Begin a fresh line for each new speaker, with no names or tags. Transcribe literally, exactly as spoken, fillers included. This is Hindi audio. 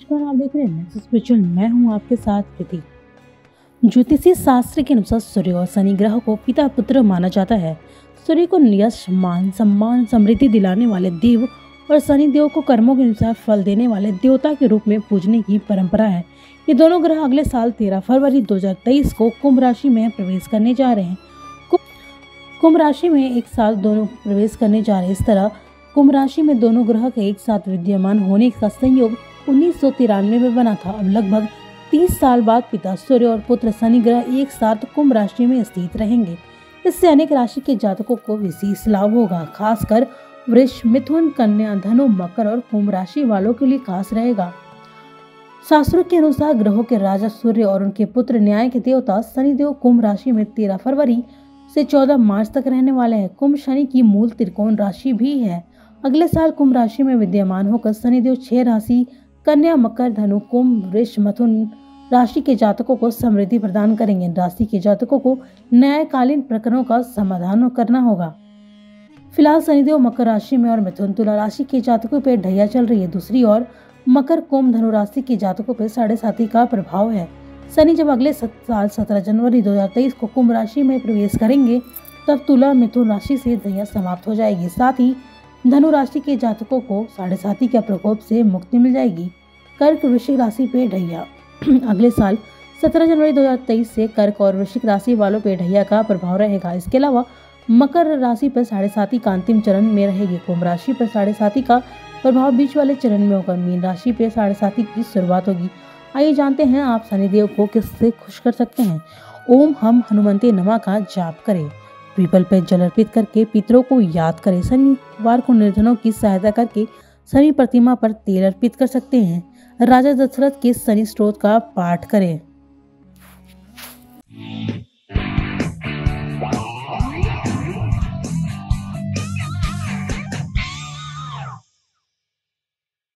नमस्कार, आप देख रहे हैं नेक्स्ट स्पिरिचुअल। मैं हूं आपके साथ प्रीति। ज्योतिषीय शास्त्र के अनुसार सूर्य और शनि ग्रह को पिता पुत्र माना जाता है। सूर्य को यश, मान, सम्मान, समृद्धि दिलाने वाले देव और शनि देव को कर्मों के अनुसार फल देने वाले देवता के रूप में पूजने की परंपरा है। ये दोनों ग्रह अगले साल तेरह फरवरी दो हजार तेईस को कुंभ राशि में प्रवेश करने जा रहे हैं। कुंभ राशि में एक साथ दोनों प्रवेश करने जा रहे हैं। इस तरह कुंभ राशि में दोनों ग्रह के एक साथ विद्यमान होने का संयोग उन्नीस सौ तिरानवे में बना था। अब लगभग तीस साल बाद पिता सूर्य और पुत्र शनि ग्रह एक साथ कुंभ राशि में स्थित रहेंगे। इससे अनेक राशि के जातकों को विशेष लाभ होगा। खासकर वृष, मिथुन, कन्या, धनु, मकर और कुंभ राशि वालों के लिए खास रहेगा। शास्त्रों के अनुसार ग्रहों के राजा सूर्य और उनके पुत्र न्याय के देवता शनिदेव कुंभ राशि में तेरह फरवरी से चौदह मार्च तक रहने वाले हैं। कुंभ शनि की मूल त्रिकोण राशि भी है। अगले साल कुंभ राशि में विद्यमान होकर शनिदेव छह राशि कन्या, मकर, धनु, कुंभ, वृष, मिथुन राशि के जातकों को समृद्धि प्रदान करेंगे। राशि के जातकों को न्यायकालीन प्रकरणों का समाधान करना होगा। फिलहाल शनिदेव मकर राशि में और मिथुन, तुला राशि के जातकों पर ढैया चल रही है। दूसरी ओर मकर, कुंभ, धनु राशि के जातकों पर साढ़े साथी का प्रभाव है। शनि जब अगले साल सत्रह जनवरी दो हजार तेईस को कुंभ राशि में प्रवेश करेंगे, तब तुला, मिथुन राशि से ढैया समाप्त हो जाएगी। साथ ही धनु राशि के जातकों को साढ़े साथी के प्रकोप से मुक्ति मिल जाएगी। कर्क, वृश्चिक राशि पे ढैया अगले साल सत्रह जनवरी दो हजार तेईस से कर्क और वृश्चिक राशि वालों पे ढैया का प्रभाव रहेगा। इसके अलावा मकर राशि पर साढ़े साथी का अंतिम चरण में रहेगी। कुंभ राशि पर साढ़े साथी का प्रभाव बीच वाले चरण में होगा। मीन राशि पे साढ़े साथी की शुरुआत होगी। आइए जानते हैं आप शनिदेव को किससे खुश कर सकते हैं। ओम हम हनुमंते नमः का जाप करें। पीपल पर जल अर्पित करके पितरों को याद करें। शनिवार को निर्धनों की सहायता करके शनि प्रतिमा पर तेल अर्पित कर सकते हैं। राजा दशरथ के शनि स्तोत्र का पाठ करें।